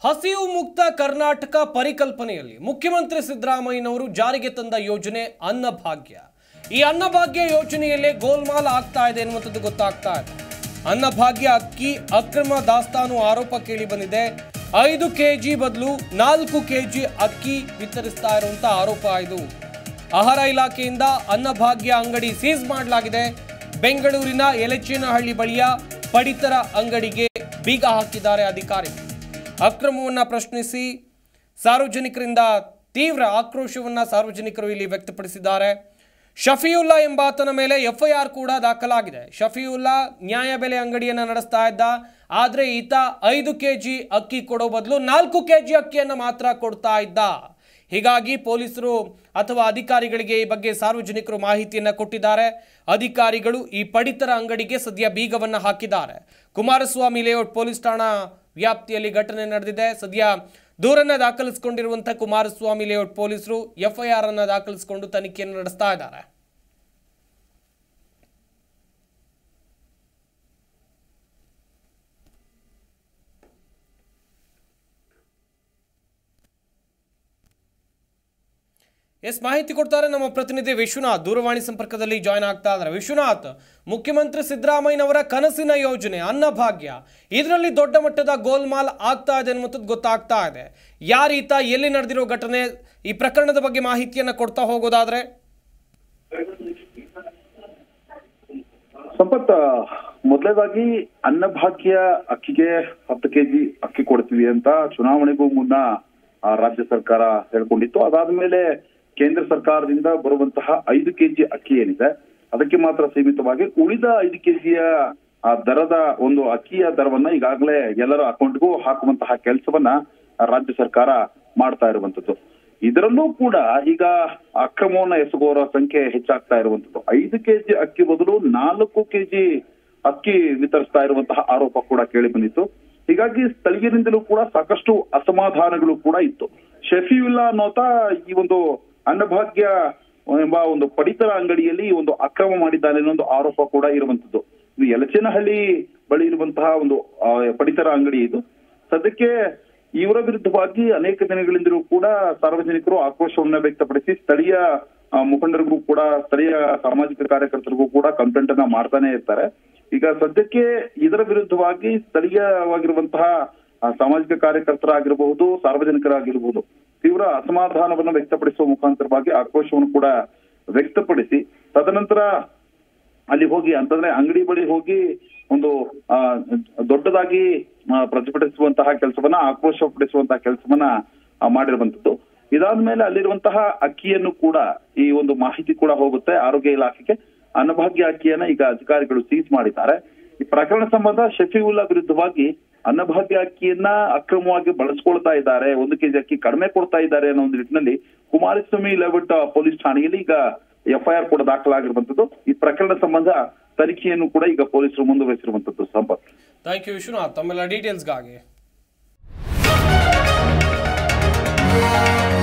ಹಸಿವು ಮುಕ್ತ ಕರ್ನಾಟಕ ಪರಿಕಲ್ಪನೆಯಲ್ಲಿ ಮುಖ್ಯಮಂತ್ರಿ ಸಿದ್ದರಾಮಯ್ಯನವರು ಜಾರಿಗೆ ತಂದ ಯೋಜನೆ ಅನ್ನಭಾಗ್ಯ. ಈ ಅನ್ನಭಾಗ್ಯ ಯೋಜನೆಯಲ್ಲೇ ಗೋಲ್ಮಾಲ್ ಆಗ್ತಾ ಇದೆ ಎನ್ನುವಂಥದ್ದು ಗೊತ್ತಾಗ್ತಾ ಇದೆ. ಅನ್ನಭಾಗ್ಯ ಅಕ್ಕಿ ಅಕ್ರಮ ದಾಸ್ತಾನು ಆರೋಪ ಕೇಳಿ ಬಂದಿದೆ. 5 ಕೆಜಿ ಬದಲು 4 ಕೆಜಿ ಅಕ್ಕಿ ವಿತರಿಸ್ತಾ ಇರುವಂತ ಆರೋಪ ಇದು. ಆಹಾರ ಇಲಾಖೆಯಿಂದ ಅನ್ನಭಾಗ್ಯ ಅಂಗಡಿ ಸೀಸ್ ಮಾಡಲಾಗಿದೆ. ಬೆಂಗಳೂರಿನ ಯಲಚೇನಹಳ್ಳಿ ಬಳಿಯ ಪಡಿತರ ಅಂಗಡಿಗೆ ಬೀಗ ಹಾಕಿದ್ದಾರೆ ಅಧಿಕಾರಿಗಳು. ಅಕ್ರಮವನ್ನು ಪ್ರಶ್ನಿಸಿ ಸಾರ್ವಜನಿಕರಿಂದ ತೀವ್ರ ಆಕ್ರೋಶವನ್ನು ಸಾರ್ವಜನಿಕರು ಇಲ್ಲಿ ವ್ಯಕ್ತಪಡಿಸಿದ್ದಾರೆ. ಶಫಿಯುಲ್ಲಾ ಎಂಬಾತನ ಮೇಲೆ ಎಫ್ಐಆರ್ ಕೂಡ ದಾಖಲಾಗಿದೆ. ಶಫಿಯುಲ್ಲಾ ನ್ಯಾಯಬೆಲೆ ಅಂಗಡಿಯನ್ನು ನಡೆಸ್ತಾ ಇದ್ದ. ಆದರೆ ಈತ 5 ಕೆಜಿ ಅಕ್ಕಿ ಕೊಡೋ ಬದಲು 4 ಕೆಜಿ ಅಕ್ಕಿಯನ್ನು ಮಾತ್ರ ಕೊಡ್ತಾ ಇದ್ದ. ಹೀಗಾಗಿ ಪೊಲೀಸರು ಅಥವಾ ಅಧಿಕಾರಿಗಳಿಗೆ ಈ ಬಗ್ಗೆ ಸಾರ್ವಜನಿಕರು ಮಾಹಿತಿಯನ್ನು ಕೊಟ್ಟಿದ್ದಾರೆ. ಅಧಿಕಾರಿಗಳು ಈ ಪಡಿತರ ಅಂಗಡಿಗೆ ಸದ್ಯ ಬೀಗವನ್ನು ಹಾಕಿದ್ದಾರೆ. ಕುಮಾರಸ್ವಾಮಿ ಲೇಔಟ್ ಪೊಲೀಸ್ ಠಾಣಾ ವ್ಯಾಪ್ತಿಯಲ್ಲಿ ಘಟನೆ ನಡೆದಿದೆ. ಸದ್ಯ ದೂರನ್ನು ದಾಖಲಿಸಿಕೊಂಡಿರುವಂತಹ ಕುಮಾರಸ್ವಾಮಿ ಲೇಔಟ್ ಪೊಲೀಸರು ಎಫ್ಐಆರ್ ಅನ್ನು ದಾಖಲಿಸಿಕೊಂಡು ತನಿಖೆಯನ್ನು ನಡೆಸ್ತಾ ಇದ್ದಾರೆ. ಮಾಹಿತಿ ಕೊಡ್ತಾರೆ ನಮ್ಮ ಪ್ರತಿನಿಧಿ ವಿಶ್ವನಾಥ್, ದೂರವಾಣಿ ಸಂಪರ್ಕದಲ್ಲಿ ಜಾಯ್ನ್ ಆಗ್ತಾ ಇದ್ದಾರೆ. ವಿಶ್ವನಾಥ್, ಮುಖ್ಯಮಂತ್ರಿ ಸಿದ್ದರಾಮಯ್ಯನವರ ಕನಸಿನ ಯೋಜನೆ ಅನ್ನಭಾಗ್ಯ, ಇದರಲ್ಲಿ ದೊಡ್ಡ ಮಟ್ಟದ ಗೋಲ್ಮಾಲ್ ಆಗ್ತಾ ಇದೆ ಅನ್ನುವಂಥದ್ದು ಗೊತ್ತಾಗ್ತಾ ಇದೆ. ಯಾರೀತ, ಎಲ್ಲಿ ನಡೆದಿರೋ ಘಟನೆ, ಈ ಪ್ರಕರಣದ ಬಗ್ಗೆ ಮಾಹಿತಿಯನ್ನ ಕೊಡ್ತಾ ಹೋಗೋದಾದ್ರೆ? ಸಂಪತ್, ಮೊದಲನೇದಾಗಿ ಅನ್ನಭಾಗ್ಯ ಅಕ್ಕಿಗೆ 10 ಕೆಜಿ ಅಕ್ಕಿ ಕೊಡ್ತೀವಿ ಅಂತ ಚುನಾವಣೆಗೂ ಮುನ್ನ ರಾಜ್ಯ ಸರ್ಕಾರ ಹೇಳ್ಕೊಂಡಿತ್ತು. ಅದಾದ್ಮೇಲೆ ಕೇಂದ್ರ ಸರ್ಕಾರದಿಂದ ಬರುವಂತಹ 5 ಕೆಜಿ ಅಕ್ಕಿ ಏನಿದೆ ಅದಕ್ಕೆ ಮಾತ್ರ ಸೀಮಿತವಾಗಿ ಉಳಿದ 5 ಕೆಜಿಯ ದರದ ಒಂದು ಅಕ್ಕಿಯ ದರವನ್ನ ಈಗಾಗಲೇ ಎಲ್ಲರ ಅಕೌಂಟ್ಗೂ ಹಾಕುವಂತಹ ಕೆಲಸವನ್ನ ರಾಜ್ಯ ಸರ್ಕಾರ ಮಾಡ್ತಾ ಇರುವಂತದ್ದು. ಇದರಲ್ಲೂ ಕೂಡ ಈಗ ಅಕ್ರಮವನ್ನ ಎಸಗುವವರ ಸಂಖ್ಯೆ ಹೆಚ್ಚಾಗ್ತಾ ಇರುವಂತದ್ದು. 5 ಕೆಜಿ ಅಕ್ಕಿ ಬದಲು 4 ಕೆಜಿ ಅಕ್ಕಿ ವಿತರಿಸ್ತಾ ಇರುವಂತಹ ಆರೋಪ ಕೂಡ ಕೇಳಿ ಬಂದಿತ್ತು. ಹೀಗಾಗಿ ಸ್ಥಳೀಯರಿಂದಲೂ ಕೂಡ ಸಾಕಷ್ಟು ಅಸಮಾಧಾನಗಳು ಕೂಡ ಇತ್ತು. ಶಫಿಯುಲ್ಲಾ ಅನ್ನೋತ ಈ ಒಂದು ಅನ್ನಭಾಗ್ಯ ಎಂಬ ಒಂದು ಪಡಿತರ ಅಂಗಡಿಯಲ್ಲಿ ಒಂದು ಅಕ್ರಮ ಮಾಡಿದ್ದಾನೆ ಅನ್ನೋ ಒಂದು ಆರೋಪ ಕೂಡ ಇರುವಂತದ್ದು. ಇದು ಯಲಚೇನಹಳ್ಳಿ ಬಳಿ ಇರುವಂತಹ ಒಂದು ಪಡಿತರ ಅಂಗಡಿ ಇದು. ಸದ್ಯಕ್ಕೆ ಇವರ ವಿರುದ್ಧವಾಗಿ ಅನೇಕ ದಿನಗಳಿಂದಲೂ ಕೂಡ ಸಾರ್ವಜನಿಕರು ಆಕ್ರೋಶವನ್ನ ವ್ಯಕ್ತಪಡಿಸಿ ಸ್ಥಳೀಯ ಮುಖಂಡರಿಗೂ ಕೂಡ ಸ್ಥಳೀಯ ಸಾಮಾಜಿಕ ಕಾರ್ಯಕರ್ತರಿಗೂ ಕೂಡ ಕಂಪ್ಲೇಂಟ್ ಅನ್ನ ಮಾಡ್ತಾನೆ ಇರ್ತಾರೆ. ಈಗ ಸದ್ಯಕ್ಕೆ ಇದರ ವಿರುದ್ಧವಾಗಿ ಸ್ಥಳೀಯವಾಗಿರುವಂತಹ ಸಾಮಾಜಿಕ ಕಾರ್ಯಕರ್ತರಾಗಿರಬಹುದು, ಸಾರ್ವಜನಿಕರಾಗಿರಬಹುದು, ತೀವ್ರ ಅಸಮಾಧಾನವನ್ನು ವ್ಯಕ್ತಪಡಿಸುವ ಮುಖಾಂತರವಾಗಿ ಆಕ್ರೋಶವನ್ನು ಕೂಡ ವ್ಯಕ್ತಪಡಿಸಿ ತದನಂತರ ಅಲ್ಲಿ ಹೋಗಿ ಅಂತಂದ್ರೆ ಅಂಗಡಿ ಬಳಿ ಹೋಗಿ ಒಂದು ದೊಡ್ಡದಾಗಿ ಪ್ರತಿಭಟಿಸುವಂತಹ ಕೆಲಸವನ್ನ, ಆಕ್ರೋಶ ಪಡಿಸುವಂತಹ ಕೆಲಸವನ್ನ ಮಾಡಿರುವಂತದ್ದು. ಇದಾದ್ಮೇಲೆ ಅಲ್ಲಿರುವಂತಹ ಅಕ್ಕಿಯನ್ನು ಕೂಡ ಈ ಒಂದು ಮಾಹಿತಿ ಕೂಡ ಹೋಗುತ್ತೆ ಆರೋಗ್ಯ ಇಲಾಖೆಗೆ. ಅನ್ನಭಾಗ್ಯ ಅಕ್ಕಿಯನ್ನ ಈಗ ಅಧಿಕಾರಿಗಳು ಸೀಸ್ ಮಾಡಿದ್ದಾರೆ. ಈ ಪ್ರಕರಣ ಸಂಬಂಧ ಶಫಿಯುಲ್ಲಾ ವಿರುದ್ಧವಾಗಿ ಅನ್ನಭಾಗ್ಯ ಅಕ್ಕಿಯನ್ನ ಅಕ್ರಮವಾಗಿ ಬಳಸ್ಕೊಳ್ತಾ ಇದ್ದಾರೆ, 1 ಕೆಜಿ ಅಕ್ಕಿ ಕಡಿಮೆ ಕೊಡ್ತಾ ಇದ್ದಾರೆ ಅನ್ನೋ ಒಂದು ನಿಟ್ಟಿನಲ್ಲಿ ಕುಮಾರಸ್ವಾಮಿ ಲೇಔಟ್ ಪೊಲೀಸ್ ಠಾಣೆಯಲ್ಲಿ ಈಗ ಎಫ್ಐಆರ್ ಕೂಡ ದಾಖಲಾಗಿರುವಂತದ್ದು. ಈ ಪ್ರಕರಣ ಸಂಬಂಧ ತನಿಖೆಯನ್ನು ಕೂಡ ಈಗ ಪೊಲೀಸರು ಮುಂದುವರೆಸಿರುವಂತದ್ದು. ಸಂಪತ್, ಥ್ಯಾಂಕ್ ಯು ವಿಶ್ವನಾಥ್, ತಮ್ಮೆಲ್ಲ ಡೀಟೇಲ್ಸ್ಗಾಗಿ.